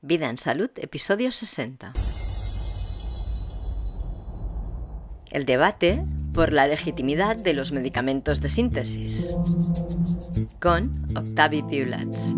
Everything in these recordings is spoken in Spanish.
Vida en Salud, episodio 60. El debate por la legitimidad de los medicamentos de síntesis, con Octavi Piulats.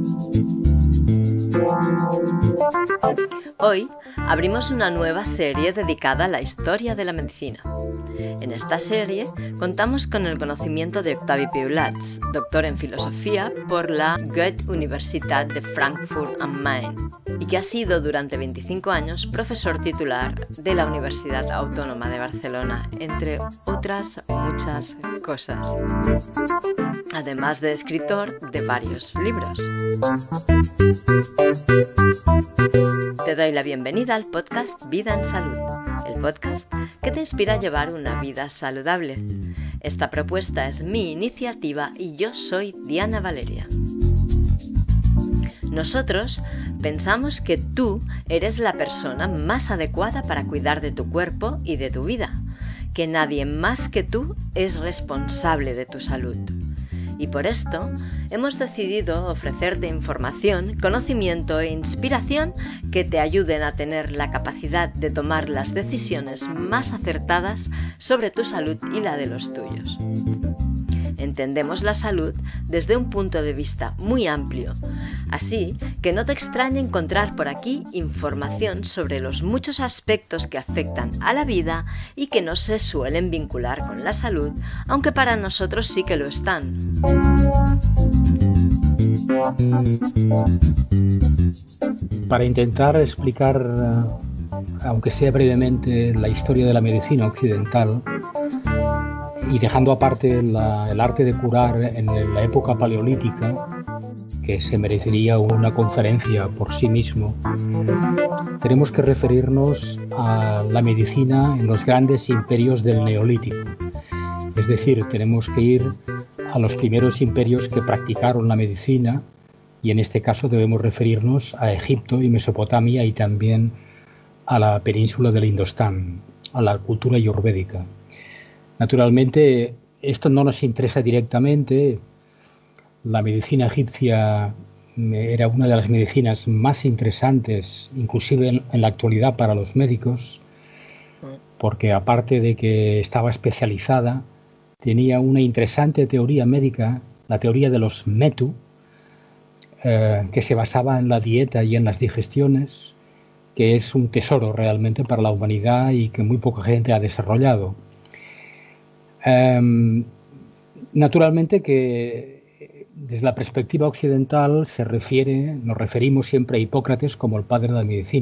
Hoy abrimos una nueva serie dedicada a la historia de la medicina. En esta serie contamos con el conocimiento de Octavi Piulats, doctor en filosofía por la Goethe-Universität de Frankfurt am Main y que ha sido durante 25 años profesor titular de la Universidad Autónoma de Barcelona, entre otras muchas cosas, además de escritor de varios libros. Te doy la bienvenida al podcast Vida en Salud, el podcast que te inspira a llevar una vida saludable. Esta propuesta es mi iniciativa y yo soy Diana Valeria. Nosotros pensamos que tú eres la persona más adecuada para cuidar de tu cuerpo y de tu vida, que nadie más que tú es responsable de tu salud. Y por esto hemos decidido ofrecerte información, conocimiento e inspiración que te ayuden a tener la capacidad de tomar las decisiones más acertadas sobre tu salud y la de los tuyos. Entendemos la salud desde un punto de vista muy amplio, así que no te extrañe encontrar por aquí información sobre los muchos aspectos que afectan a la vida y que no se suelen vincular con la salud, aunque para nosotros sí que lo están. Para intentar explicar, aunque sea brevemente, la historia de la medicina occidental, y dejando aparte el arte de curar en la época paleolítica, que se merecería una conferencia por sí mismo, tenemos que referirnos a la medicina en los grandes imperios del Neolítico. Es decir, tenemos que ir a los primeros imperios que practicaron la medicina, y en este caso debemos referirnos a Egipto y Mesopotamia y también a la península del Indostán, a la cultura ayurvédica. Naturalmente, esto no nos interesa directamente. La medicina egipcia era una de las medicinas más interesantes, inclusive en la actualidad para los médicos, porque aparte de que estaba especializada, tenía una interesante teoría médica, la teoría de los metu, que se basaba en la dieta y en las digestiones, que es un tesoro realmente para la humanidad y que muy poca gente ha desarrollado. Naturalmente que desde la perspectiva occidental nos referimos siempre a Hipócrates como el padre de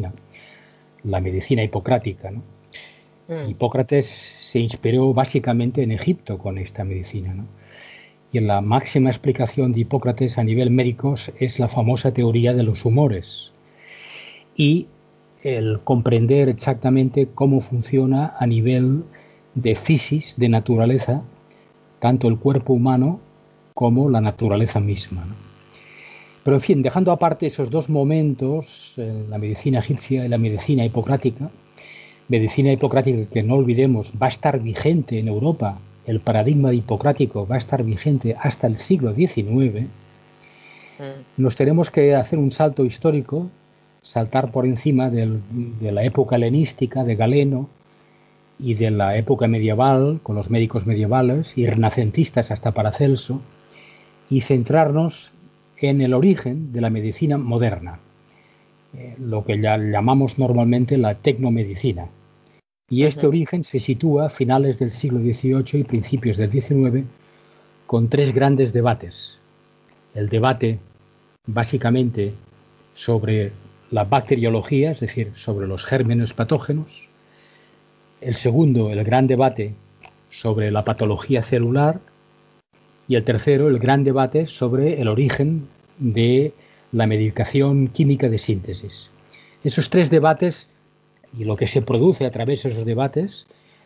la medicina hipocrática, ¿no? Hipócrates se inspiró básicamente en Egipto con esta medicina, ¿no? Y la máxima explicación de Hipócrates a nivel médico es la famosa teoría de los humores y el comprender exactamente cómo funciona a nivel de fisis, de naturaleza, tanto el cuerpo humano como la naturaleza misma, ¿no? Pero en fin, dejando aparte esos dos momentos, la medicina egipcia y la medicina hipocrática que no olvidemos va a estar vigente en Europa, el paradigma hipocrático va a estar vigente hasta el siglo XIX, nos tenemos que hacer un salto histórico, saltar por encima de la época helenística de Galeno, y de la época medieval, con los médicos medievales y renacentistas hasta Paracelso, y centrarnos en el origen de la medicina moderna, lo que ya llamamos normalmente la tecnomedicina. Y este origen se sitúa a finales del siglo XVIII y principios del XIX con tres grandes debates. El debate básicamente sobre la bacteriología, es decir, sobre los gérmenes patógenos. El segundo, el gran debate sobre la patología celular. Y el tercero, el gran debate sobre el origen de la medicación química de síntesis. Esos tres debates y lo que se produce a través de esos debates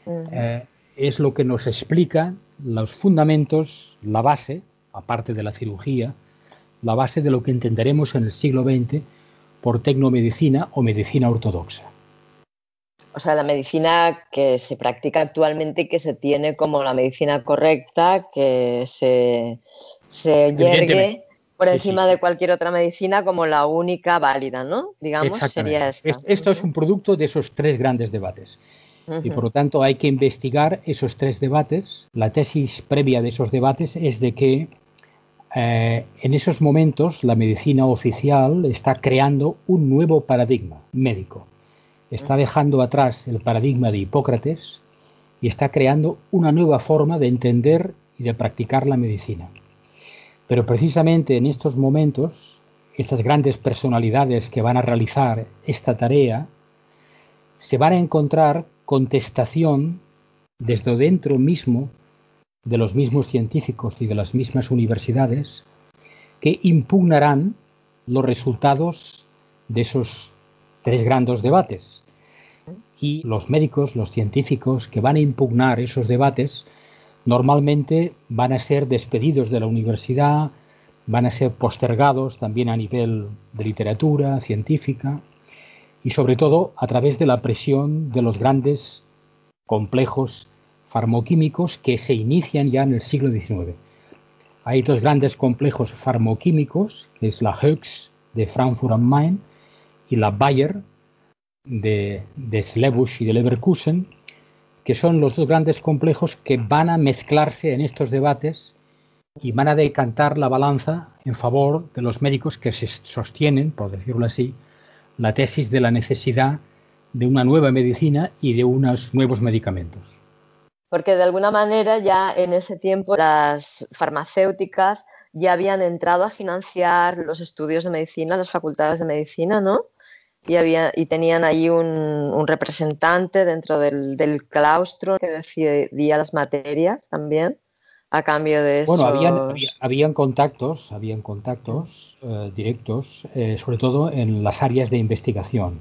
es lo que nos explica los fundamentos, la base, aparte de la cirugía, la base de lo que entenderemos en el siglo XX por tecnomedicina o medicina ortodoxa. O sea, la medicina que se practica actualmente, que se tiene como la medicina correcta, que se yergue por Sí, sí, encima de cualquier otra medicina como la única válida, ¿no? Digamos, sería exactamente. esta. Esto es un producto de esos tres grandes debates. Y por Ujú, lo tanto hay que investigar esos tres debates. La tesis previa de esos debates es de que en esos momentos la medicina oficial está creando un nuevo paradigma médico. Está ujú. dejando atrás el paradigma de Hipócrates y está creando una nueva forma de entender y de practicar la medicina. Pero precisamente en estos momentos, estas grandes personalidades que van a realizar esta tarea se van a encontrar contestación desde dentro mismo de los mismos científicos y de las mismas universidades que impugnarán los resultados de esos tres grandes debates. Y los médicos, los científicos que van a impugnar esos debates, normalmente van a ser despedidos de la universidad, van a ser postergados también a nivel de literatura científica y sobre todo a través de la presión de los grandes complejos farmoquímicos que se inician ya en el siglo XIX. Hay dos grandes complejos farmoquímicos, que es la Hoechst de Frankfurt am Main y la Bayer de Schlebusch y de Leverkusen, que son los dos grandes complejos que van a mezclarse en estos debates y van a decantar la balanza en favor de los médicos que se sostienen, por decirlo así, la tesis de la necesidad de una nueva medicina y de unos nuevos medicamentos. Porque de alguna manera ya en ese tiempo las farmacéuticas ya habían entrado a financiar los estudios de medicina, las facultades de medicina, ¿no? Y tenían ahí un representante dentro del claustro que decidía las materias también, a cambio de Bueno, esos. habían contactos directos, sobre todo en las áreas de investigación.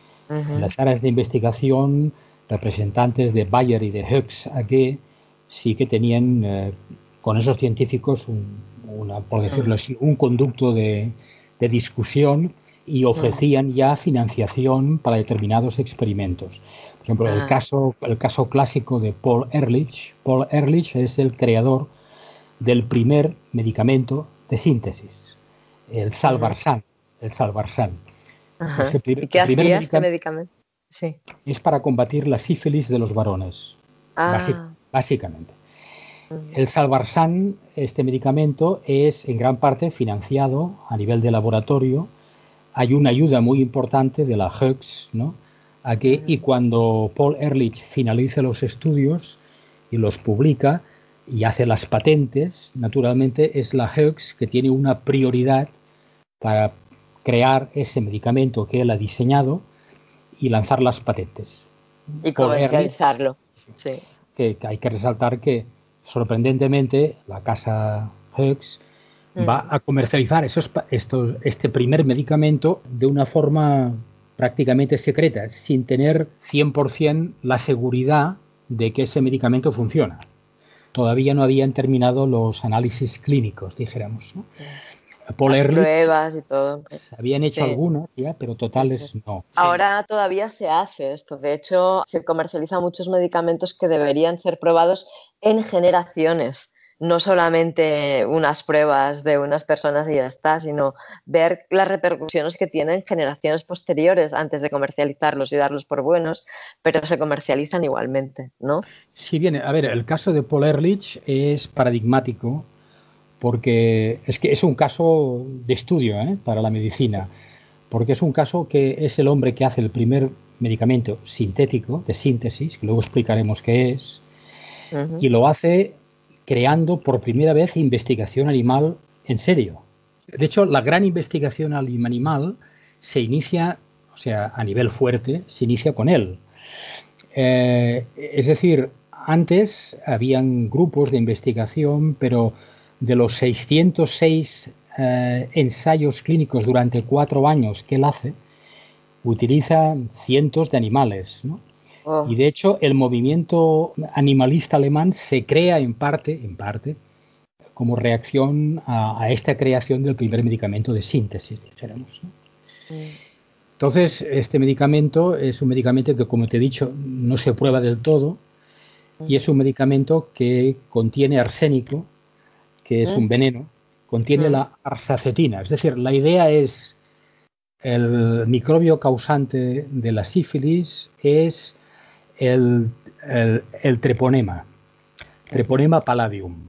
En Ujú, las áreas de investigación, representantes de Bayer y de Hoechst AG sí que tenían con esos científicos por decirlo ujú, así, un conducto de discusión y ujú. ofrecían ya financiación para determinados experimentos. Por ejemplo, Ah, el caso clásico de Paul Ehrlich. Paul Ehrlich es el creador del primer medicamento de síntesis, el ujú, Salvarsan. El Salvarsan. ajá. ¿Y El qué primer hacía este medicamento medicamento? Sí. es para combatir la sífilis de los varones, Ah, básicamente. ujú, El Salvarsan, este medicamento, es en gran parte financiado a nivel de laboratorio. Hay una ayuda muy importante de la Hoechst, ¿no? Y ujú, cuando Paul Ehrlich finaliza los estudios y los publica y hace las patentes, naturalmente es la Hoechst que tiene una prioridad para crear ese medicamento que él ha diseñado y lanzar las patentes. y Paul Ehrlich, comercializarlo. Sí. que hay que resaltar que sorprendentemente la casa Hoechst va Ujú. a comercializar este primer medicamento de una forma prácticamente secreta, sin tener 100% la seguridad de que ese medicamento funciona. Todavía no habían terminado los análisis clínicos, dijéramos, ¿no? Paul Las Ehrlich pruebas y todo. habían hecho Sí, algunas ya, pero sí, sí. totales no. Ahora todavía se hace esto. De hecho, se comercializan muchos medicamentos que deberían ser probados en generaciones. No solamente unas pruebas de unas personas y ya está, sino ver las repercusiones que tienen generaciones posteriores antes de comercializarlos y darlos por buenos, pero se comercializan igualmente, ¿no? Si bien, a ver, el caso de Paul Ehrlich es paradigmático porque es que es un caso de estudio para la medicina, porque es un caso que es el hombre que hace el primer medicamento sintético de síntesis, que luego explicaremos qué es, Ujú. y lo hace creando por primera vez investigación animal en serio. De hecho, la gran investigación animal se inicia, o sea, a nivel fuerte, se inicia con él. Es decir, antes habían grupos de investigación, pero de los 606 ensayos clínicos durante 4 años que él hace, utiliza cientos de animales, ¿no? Y Oh, de hecho, el movimiento animalista alemán se crea en parte, como reacción a esta creación del primer medicamento de síntesis, dijéramos, ¿no? mm, Entonces, este medicamento es un medicamento que, como te he dicho, no se prueba del todo y es ujú, un medicamento que contiene arsénico, que es un mm, veneno, contiene la arsacetina. Es decir, la idea es el microbio causante de la sífilis es el treponema, Treponema palladium.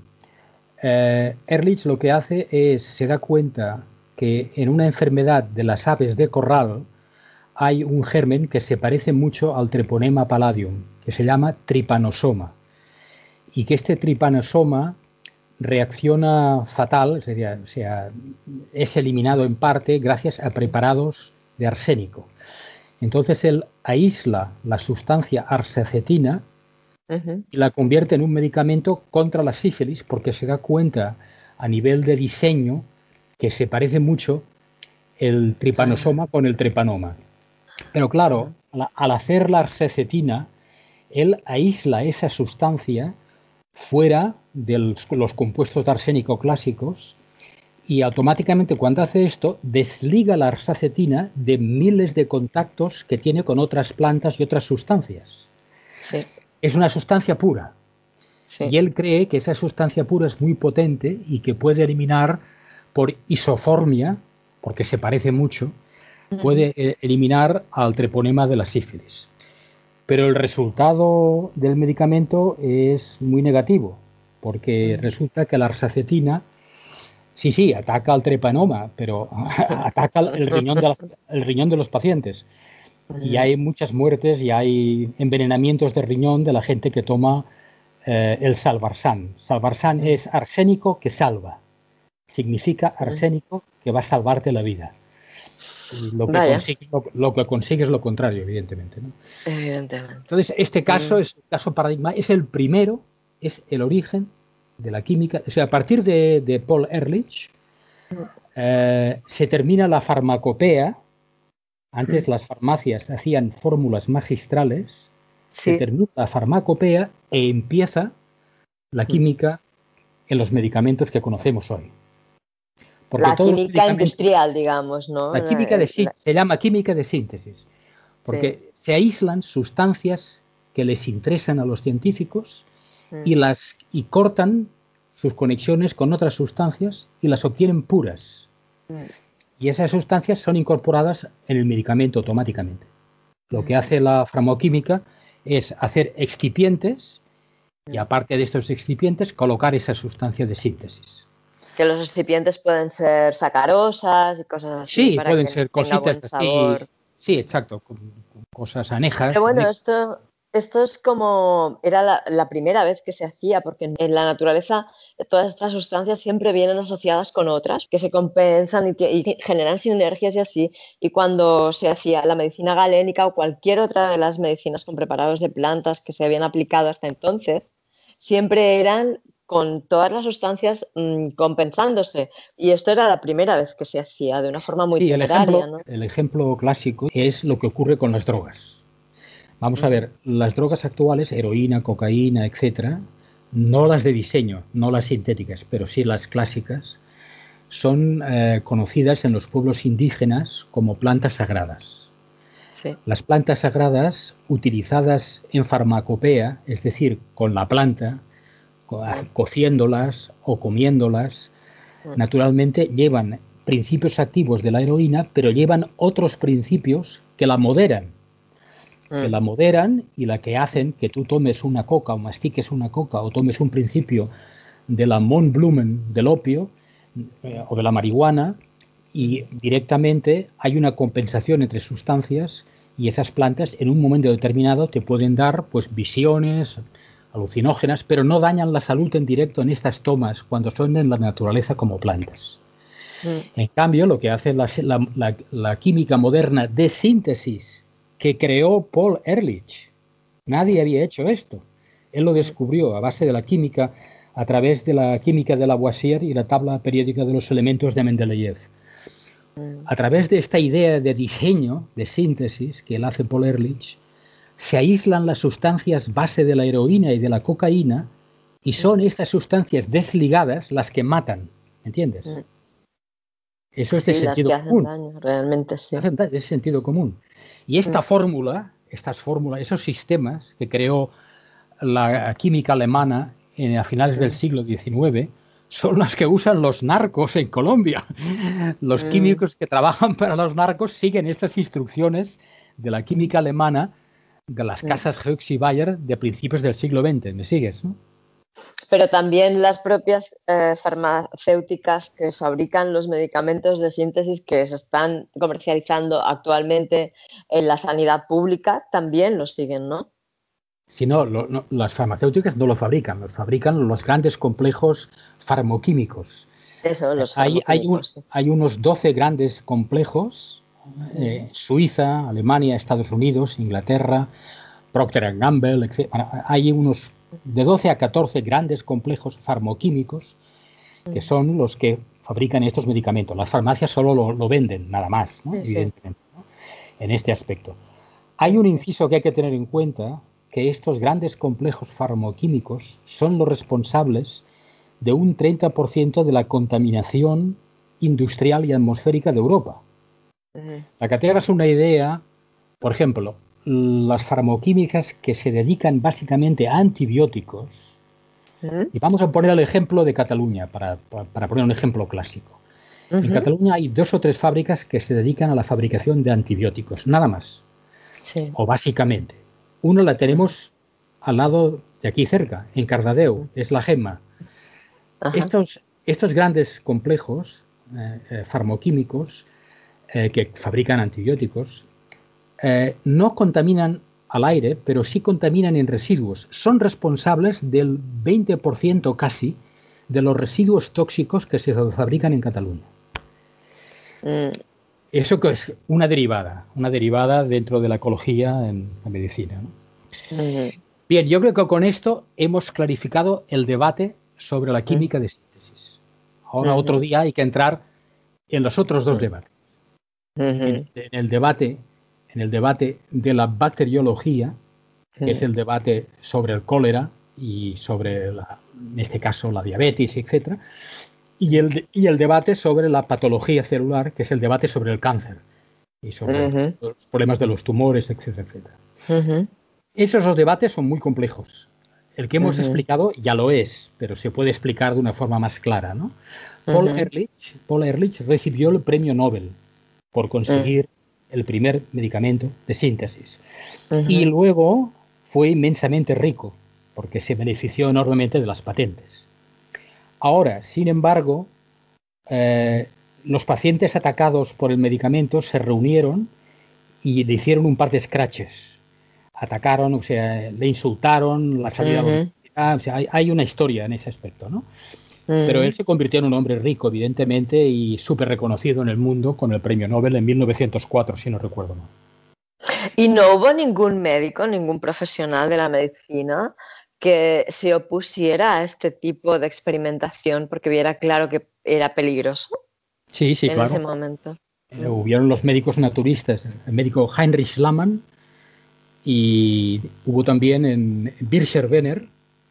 Ehrlich lo que hace es, se da cuenta que en una enfermedad de las aves de corral hay un germen que se parece mucho al Treponema palladium, que se llama trypanosoma, y que este trypanosoma reacciona fatal, o sea, es eliminado en parte gracias a preparados de arsénico. Entonces él aísla la sustancia arsacetina y la convierte en un medicamento contra la sífilis, porque se da cuenta a nivel de diseño que se parece mucho el trypanosoma con el trepanoma. Pero claro, al hacer la arsacetina, él aísla esa sustancia fuera de los compuestos de arsénico clásicos y automáticamente cuando hace esto desliga la arsacetina de miles de contactos que tiene con otras plantas y otras sustancias. Sí. Es una sustancia pura. Sí. Y él cree que esa sustancia pura es muy potente y que puede eliminar por isoformia, porque se parece mucho, puede eliminar al treponema de la sífilis. Pero el resultado del medicamento es muy negativo, porque resulta que la arsacetina, sí, ataca al treponema, pero ataca el riñón de los pacientes. Y hay muchas muertes y hay envenenamientos de riñón de la gente que toma el salvarsan. Salvarsan es arsénico que salva. Significa arsénico que va a salvarte la vida. Lo que consigues es lo contrario, evidentemente, ¿no? Evidentemente. Entonces, este caso es un caso paradigma, es el primero, es el origen de la química. O sea, a partir de Paul Ehrlich se termina la farmacopea. Antes las farmacias hacían fórmulas magistrales, se termina la farmacopea e empieza la química en los medicamentos que conocemos hoy. Porque la química industrial, digamos, ¿no? La química se llama química de síntesis, porque se aíslan sustancias que les interesan a los científicos y cortan sus conexiones con otras sustancias y las obtienen puras. Y esas sustancias son incorporadas en el medicamento automáticamente. Lo que hace la farmacoquímica es hacer excipientes y aparte de estos excipientes colocar esa sustancia de síntesis. Que los excipientes pueden ser sacarosas y cosas así. Sí, pueden ser cositas así. Sí, exacto, con cosas anejas. Pero bueno, esto es como, era la primera vez que se hacía, porque en la naturaleza todas estas sustancias siempre vienen asociadas con otras, que se compensan y generan sinergias y así. Y cuando se hacía la medicina galénica o cualquier otra de las medicinas con preparados de plantas que se habían aplicado hasta entonces, siempre eran con todas las sustancias compensándose. Y esto era la primera vez que se hacía de una forma muy temeraria, ¿no? El ejemplo clásico es lo que ocurre con las drogas. Vamos a ver, las drogas actuales, heroína, cocaína, etcétera, no las de diseño, no las sintéticas, pero sí las clásicas, son conocidas en los pueblos indígenas como plantas sagradas. Sí. Las plantas sagradas, utilizadas en farmacopea, es decir, con la planta, cociéndolas o comiéndolas, naturalmente llevan principios activos de la heroína, pero llevan otros principios que la moderan. Y la que hacen que tú tomes una coca o mastiques una coca o tomes un principio de la Mohnblumen, del opio o de la marihuana, y directamente hay una compensación entre sustancias y esas plantas en un momento determinado te pueden dar pues visiones alucinógenas, pero no dañan la salud en directo en estas tomas cuando son en la naturaleza como plantas. En cambio, lo que hace la química moderna de síntesis que creó Paul Ehrlich. Nadie había hecho esto. Él lo descubrió a base de la química, a través de la química de Lavoisier y la tabla periódica de los elementos de Mendeleev. A través de esta idea de diseño, de síntesis, que él hace Paul Ehrlich, se aíslan las sustancias base de la heroína y de la cocaína y son estas sustancias desligadas las que matan. ¿Entiendes? Eso es de sentido común. Daño, realmente sí. Es de sentido común. Y esta fórmula, esos sistemas que creó la química alemana a finales del siglo XIX, son las que usan los narcos en Colombia. Los químicos que trabajan para los narcos siguen estas instrucciones de la química alemana de las casas Hoechst y Bayer de principios del siglo XX. ¿Me sigues, no? Pero también las propias farmacéuticas que fabrican los medicamentos de síntesis que se están comercializando actualmente en la sanidad pública también los siguen, ¿no? Si no, las farmacéuticas no lo fabrican, los fabrican los grandes complejos farmoquímicos. Eso, los farmoquímicos. Hay unos 12 grandes complejos, Suiza, Alemania, Estados Unidos, Inglaterra, Procter & Gamble, etc. Hay unos de 12 a 14 grandes complejos farmoquímicos que son los que fabrican estos medicamentos. Las farmacias solo lo venden, nada más, ¿no? Evidentemente, ¿no? En este aspecto. Hay un inciso que hay que tener en cuenta, que estos grandes complejos farmoquímicos son los responsables de un 30% de la contaminación industrial y atmosférica de Europa. Para que te hagas una idea, por ejemplo, las farmoquímicas que se dedican básicamente a antibióticos, y vamos a poner el ejemplo de Cataluña, para poner un ejemplo clásico. En Cataluña hay 2 o 3 fábricas que se dedican a la fabricación de antibióticos, nada más, o básicamente. Una la tenemos al lado de aquí cerca, en Cardedeu, es la Gemma. Estos grandes complejos farmoquímicos que fabrican antibióticos no contaminan al aire, pero sí contaminan en residuos. Son responsables del 20% casi de los residuos tóxicos que se fabrican en Cataluña. Eso que es una derivada dentro de la ecología en la medicina, ¿no? Bien, yo creo que con esto hemos clarificado el debate sobre la química de síntesis. Ahora otro día hay que entrar en los otros 2 debates. En el debate de la bacteriología, que es el debate sobre el cólera y sobre, en este caso, la diabetes, etc. Y el debate sobre la patología celular, que es el debate sobre el cáncer y sobre los problemas de los tumores, etcétera, etcétera. Esos 2 debates son muy complejos. El que hemos explicado ya lo es, pero se puede explicar de una forma más clara, ¿no? Paul Ehrlich recibió el premio Nobel por conseguir el primer medicamento de síntesis. Y luego fue inmensamente rico, porque se benefició enormemente de las patentes. Ahora, sin embargo, los pacientes atacados por el medicamento se reunieron y le hicieron un par de scratches. Atacaron, o sea, le insultaron, la salida de la universidad, o sea, hay una historia en ese aspecto, ¿no? Pero él se convirtió en un hombre rico, evidentemente, y súper reconocido en el mundo con el premio Nobel en 1904, si no recuerdo mal. ¿Y no hubo ningún médico, ningún profesional de la medicina que se opusiera a este tipo de experimentación porque viera claro que era peligroso? Sí, claro. En ese momento. Hubieron los médicos naturistas, el médico Heinrich Lammann, y hubo también en Bircher-Benner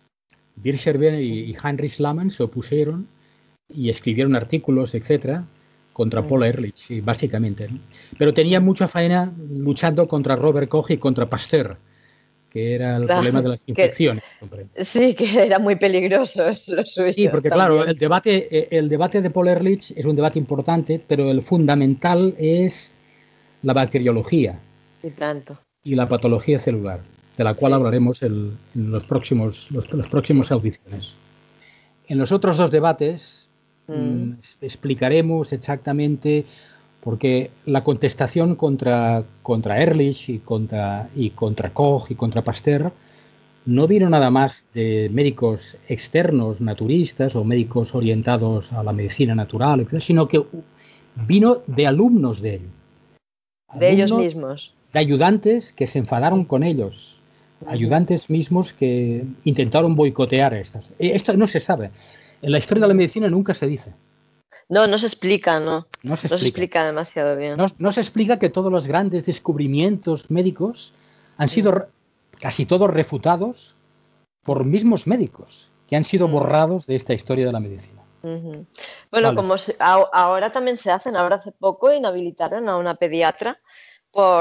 y Heinrich Lammann se opusieron y escribieron artículos, etcétera, contra Paul Ehrlich, básicamente, ¿no? Pero tenían mucha faena luchando contra Robert Koch y contra Pasteur, que era el problema de las infecciones. Sí, que era muy peligroso eso suyo. Sí, porque claro, el debate de Paul Ehrlich es un debate importante, pero el fundamental es la bacteriología. Y tanto. Y la patología celular, de la cual hablaremos en los próximos audiciones. En los otros 2 debates explicaremos exactamente, porque la contestación contra Ehrlich y contra Koch y contra Pasteur no vino nada más de médicos externos, naturistas o médicos orientados a la medicina natural, etc., sino que vino de alumnos de él. De ellos mismos. De ayudantes que se enfadaron con ellos, ayudantes mismos que intentaron boicotear estas. Esto no se sabe. En la historia de la medicina nunca se dice. No se explica, ¿no? No se explica demasiado bien. No se explica que todos los grandes descubrimientos médicos han sido casi todos refutados por mismos médicos, que han sido borrados de esta historia de la medicina. Bueno, como ahora también ahora hace poco inhabilitaron a una pediatra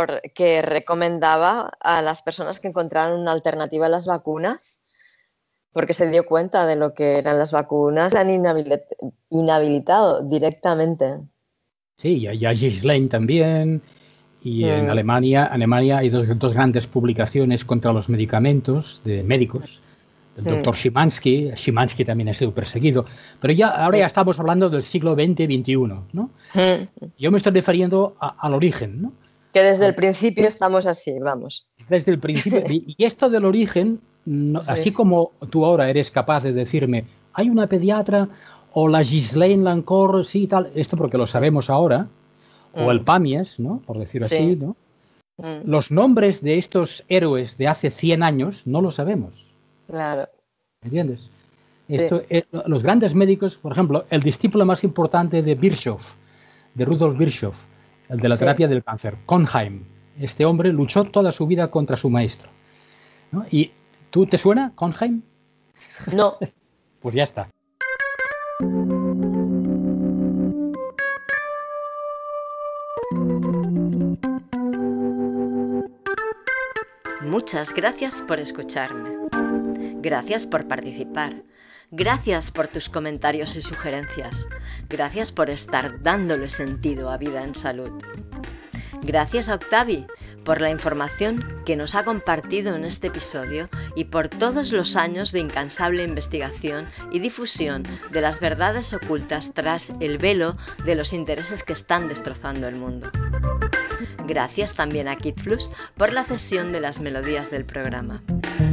porque recomendaba a las personas que encontraran una alternativa a las vacunas porque se dio cuenta de lo que eran las vacunas, la han inhabilitado directamente. Sí, y a Ghislaine también. Y en Alemania hay dos grandes publicaciones contra los medicamentos de médicos. El doctor Szymanski también ha sido perseguido. Pero ahora ya estamos hablando del siglo XX-XXI, ¿no? Yo me estoy refiriendo al origen, ¿no? Que desde el principio estamos así, vamos. Desde el principio. Y esto del origen, así como tú ahora eres capaz de decirme, hay una pediatra o la Ghislaine Lancourt, sí, tal, esto porque lo sabemos ahora, o el Pamies, ¿no? Por decirlo así, ¿no? Los nombres de estos héroes de hace 100 años no los sabemos. Claro. ¿Entiendes? Los grandes médicos, por ejemplo, el discípulo más importante de Virchow, de Rudolf Virchow, el de la terapia del cáncer, Cohnheim. Este hombre luchó toda su vida contra su maestro, ¿no? ¿Y tú te suena, Cohnheim? No. Pues ya está. Muchas gracias por escucharme. Gracias por participar. Gracias por tus comentarios y sugerencias. Gracias por estar dándole sentido a Vida en Salud. Gracias a Octavi por la información que nos ha compartido en este episodio y por todos los años de incansable investigación y difusión de las verdades ocultas tras el velo de los intereses que están destrozando el mundo. Gracias también a Kitflux por la cesión de las melodías del programa.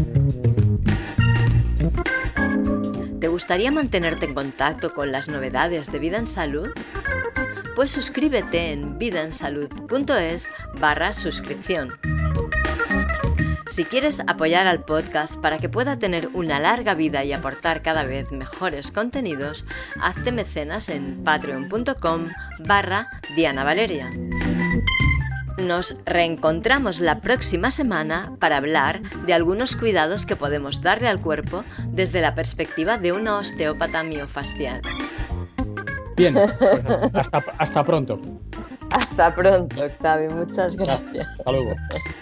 ¿Te gustaría mantenerte en contacto con las novedades de Vida en Salud? Pues suscríbete en vidaensalud.es/suscripción. Si quieres apoyar al podcast para que pueda tener una larga vida y aportar cada vez mejores contenidos, hazte mecenas en patreon.com/Diana Valeria. Nos reencontramos la próxima semana para hablar de algunos cuidados que podemos darle al cuerpo desde la perspectiva de una osteópata miofascial. Bien, hasta pronto. Hasta pronto, Octavio. Muchas gracias. Hasta luego.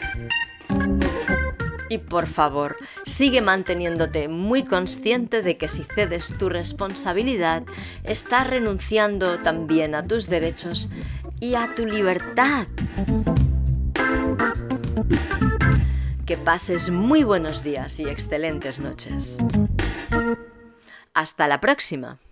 Y por favor, sigue manteniéndote muy consciente de que si cedes tu responsabilidad, estás renunciando también a tus derechos y a tu libertad. Que pases muy buenos días y excelentes noches. Hasta la próxima.